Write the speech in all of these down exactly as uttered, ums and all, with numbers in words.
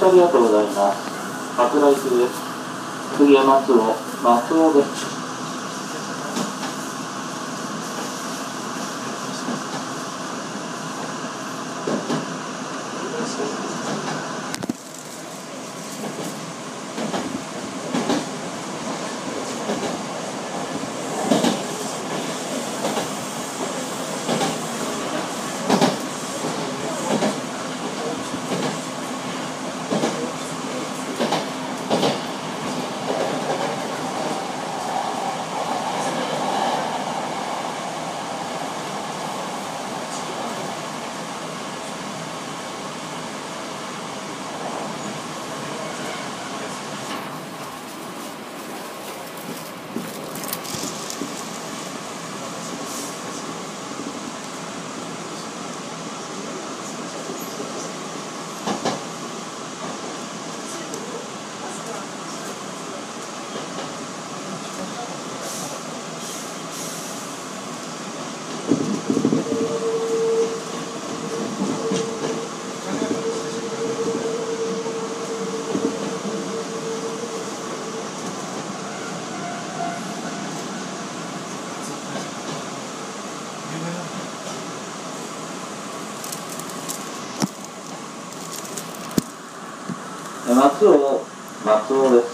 しありがとうございます。発雷中です。次は松尾、松尾です。松尾、松尾です。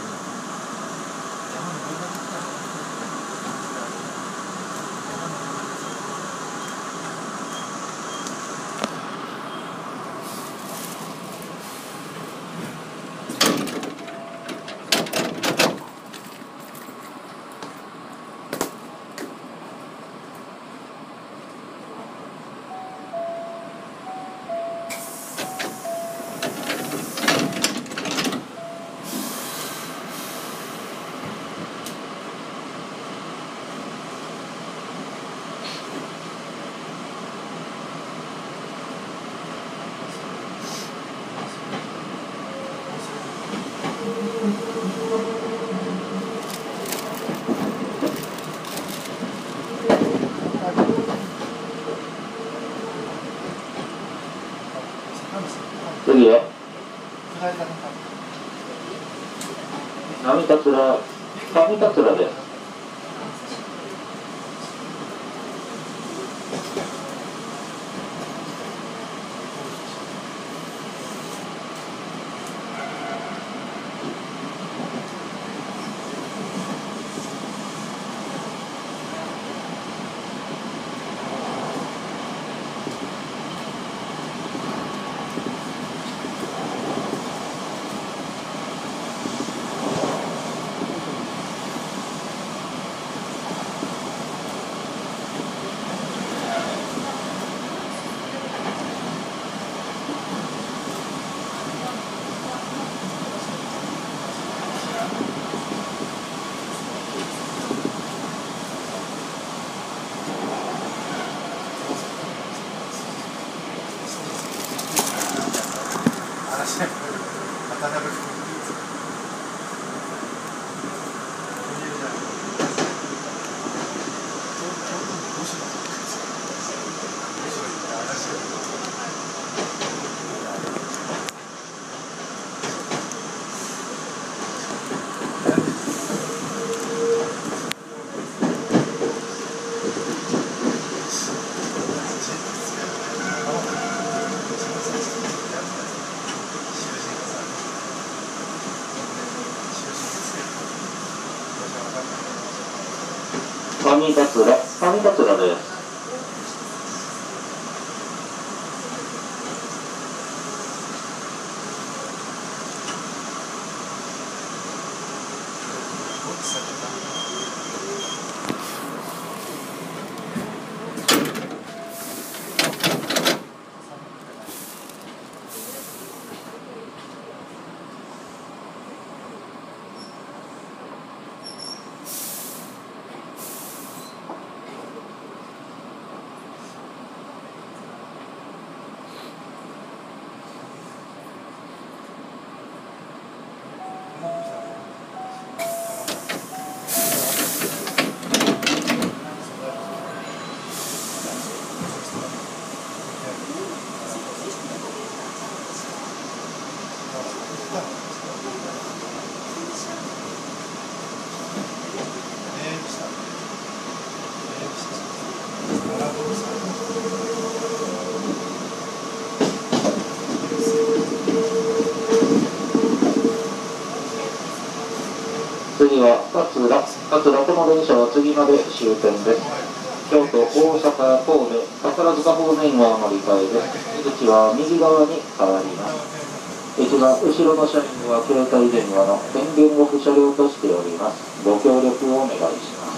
次へ。波桂、上桂です。上桂、上桂です。 次は勝浦、勝浦この電車は次まで終点です。京都、大阪、神戸、宝塚方面は乗り換えです。出口は右側に変わります。一番後ろの車輪は携帯電話の電源オフ車両としております。ご協力をお願いします。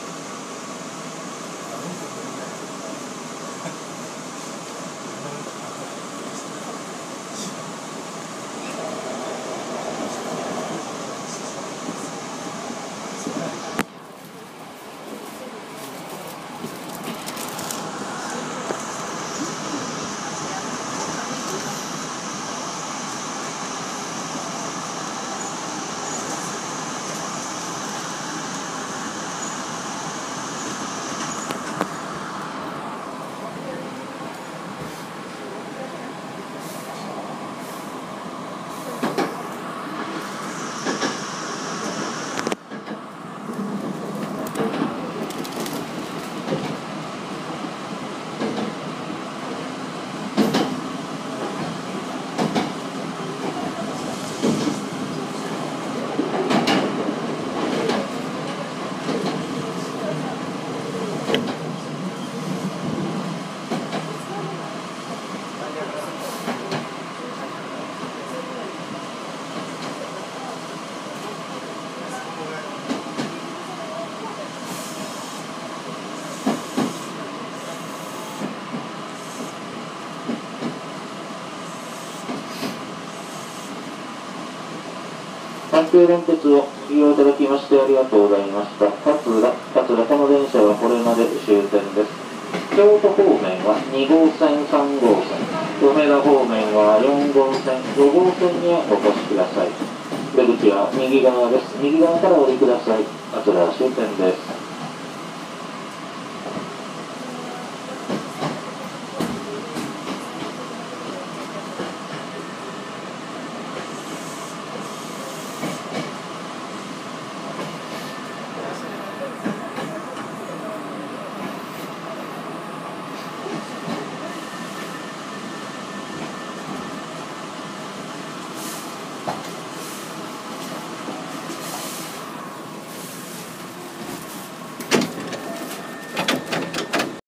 阪急電鉄を利用いただきましてありがとうございました。勝浦、勝浦この電車はこれまで終点です。京都方面はに号線、さん号線、梅田方面はよん号線、ご号線にお越しください。出口は右側です。右側からお降りください。勝浦終点です。